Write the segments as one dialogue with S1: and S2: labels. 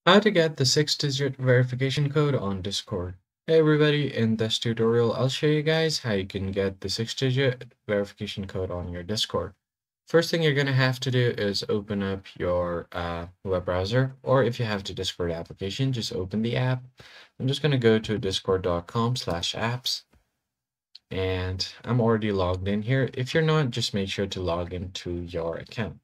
S1: How to get the 6-digit verification code on Discord. Hey everybody, in this tutorial I'll show you guys how you can get the 6-digit verification code on your Discord. First thing you're going to have to do is open up your web browser, or if you have the Discord application, just open the app. I'm just going to go to discord.com/apps, and I'm already logged in here. If you're not, just make sure to log into your account.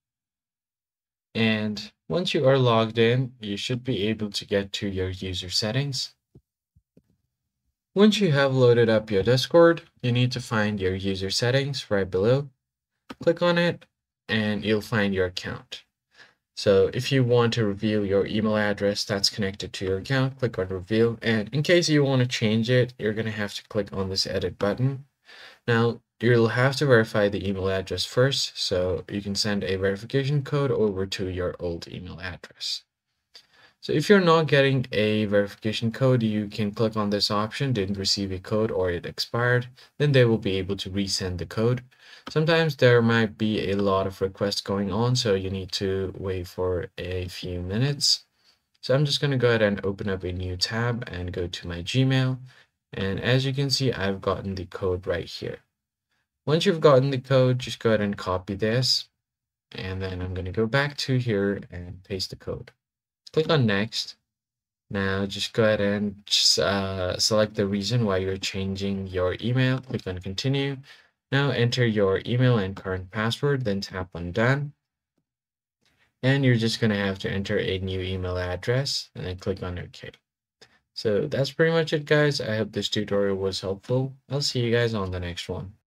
S1: And once you are logged in, you should be able to get to your user settings. Once you have loaded up your Discord, you need to find your user settings right below. Click on it and you'll find your account. So if you want to reveal your email address that's connected to your account, click on reveal. And in case you want to change it, you're going to have to click on this edit button. Now, you'll have to verify the email address first, so you can send a verification code over to your old email address. So if you're not getting a verification code, you can click on this option, didn't receive a code or it expired, then they will be able to resend the code. Sometimes there might be a lot of requests going on, so you need to wait for a few minutes. So I'm just going to go ahead and open up a new tab and go to my Gmail. And as you can see, I've gotten the code right here. Once you've gotten the code, just go ahead and copy this. And then I'm going to go back to here and paste the code. Click on next. Now just go ahead and select the reason why you're changing your email. Click on continue. Now enter your email and current password, then tap on done. And you're just going to have to enter a new email address and then click on OK. So that's pretty much it, guys. I hope this tutorial was helpful. I'll see you guys on the next one.